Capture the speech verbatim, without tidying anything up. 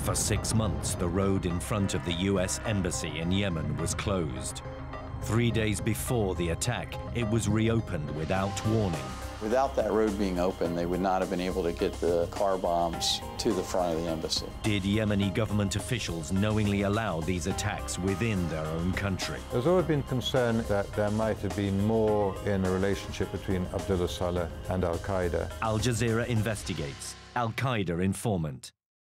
For six months, the road in front of the U S Embassy in Yemen was closed. Three days before the attack, it was reopened without warning. Without that road being open, they would not have been able to get the car bombs to the front of the embassy. Did Yemeni government officials knowingly allow these attacks within their own country? There's always been concern that there might have been more in a relationship between Abdullah Saleh and Al Qaeda. Al Jazeera investigates. Al Qaeda informant.